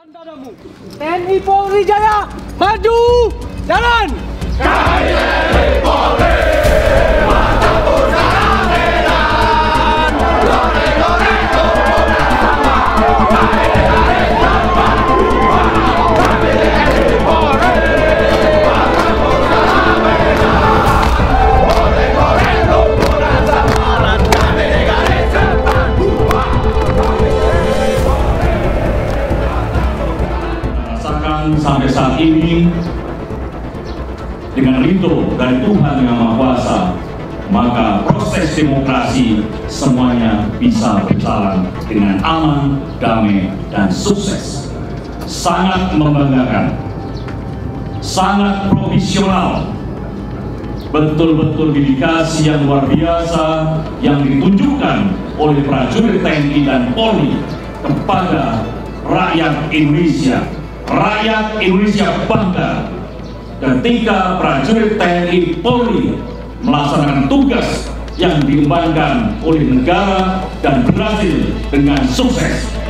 TNI Polri Jaya, maju, jalan! TNI Polri, maju pusaka Medan, goreng-goreng kuburan sama, kami garis depan, kami TNI Polri, maju pusaka Medan, goreng-goreng kuburan sama, kami garis depan, sampai saat ini dengan ridho dari Tuhan Yang Maha Kuasa, maka proses demokrasi semuanya bisa berjalan dengan aman, damai, dan sukses. Sangat membanggakan, sangat profesional, betul-betul dedikasi yang luar biasa yang ditunjukkan oleh prajurit TNI dan Polri kepada rakyat Indonesia. Rakyat Indonesia bangga ketika prajurit TNI Polri melaksanakan tugas yang diembankan oleh negara dan berhasil dengan sukses.